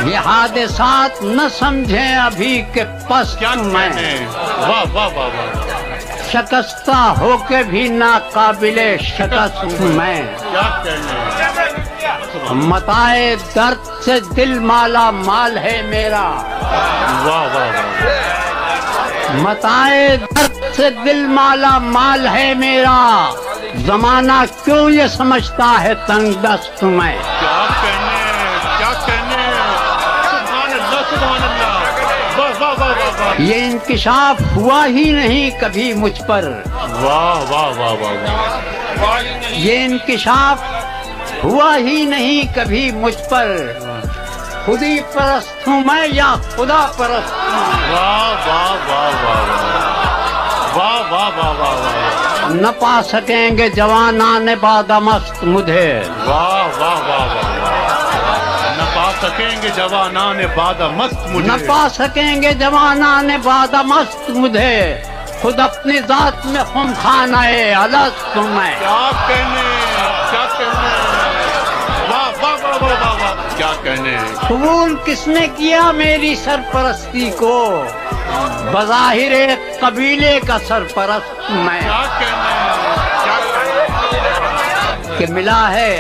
یہ حادثات نہ سمجھیں ابھی کہ پست میں، واہ واہ واہ واہ، شکستہ ہو کے بھی ناقابل شکست میں، کیا کہنے، متائے درد سے دل مالا مال ہے میرا، واہ واہ واہ، متائے درد سے دل مالا مال ہے میرا، زمانہ کیوں یہ سمجھتا ہے تنگ دست میں، کیا کہنے، کیا کہنے، سبحان اللہ سبحان اللہ، واہ واہ واہ واہ واہ، یہ انکشاف ہوا ہی نہیں کبھی مجھ پر، واہ واہ واہ واہ واہ، یہ انکشاف ہوا ہی نہیں کبھی مجھ پر، خودی پرست ہوں میں یا خدا پرست ہوں، واہ واہ واہ واہ واہ واہ واہ واہ واہ، نہ پا سکیں گے جوانان بادمست مجھے، واہ واہ واہ واہ، نہ پا سکیں گے جوانان باد مست مجھے، نہ پا سکیں گے جوانان بادمست مجھے، خود اپنی ذات میں خم خانہ الست میں، کیا کہنے، کیا کہنے، واہ واہ واہ واہ واہ واہ، کیا کہنے، قبول کس نے کیا میری سرپرستی کو، بظاہر ایک قبیلے کا سرپرست میں، کیا کہنے، کیا کہنے، کہ ملا ہے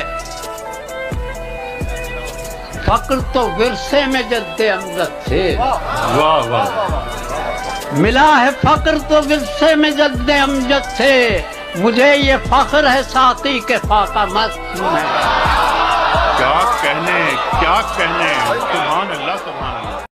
فقر تو ورثے میں جد امجد سے، واہ واہ، ملا ہے فقر تو ورثے میں جد امجد سے، مجھے یہ فخر ہے ساقی کے فاقہ مست میں، کیا کہنے، کیا کہنے، سبحان اللہ سبحان اللہ۔